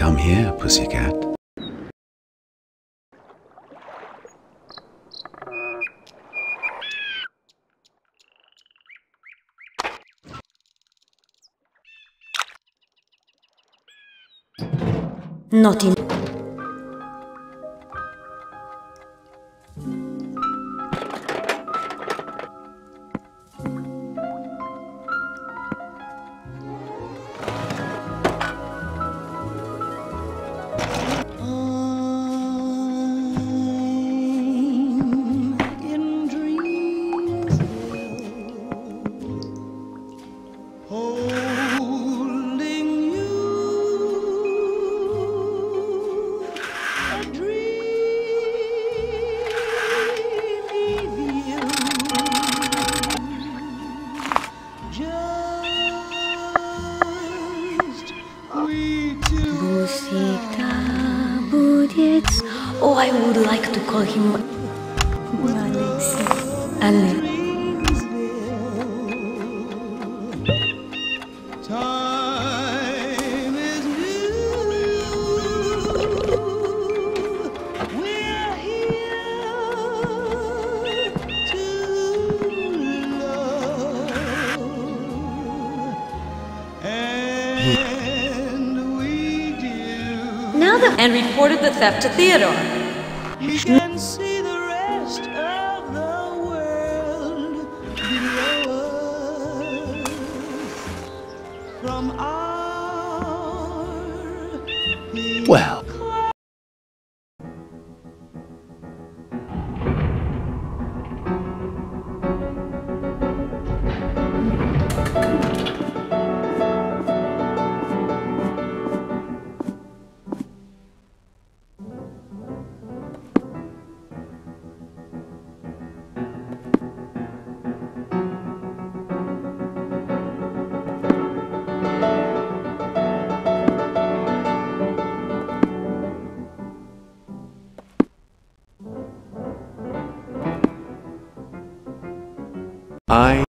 Come here, pussycat. Not in. Oh, I would like to call him Alexis. Ale. Time is new. We're here to love, and we do. Now that and reported the theft to Theodore. You can see the rest of the world below us from our Well, I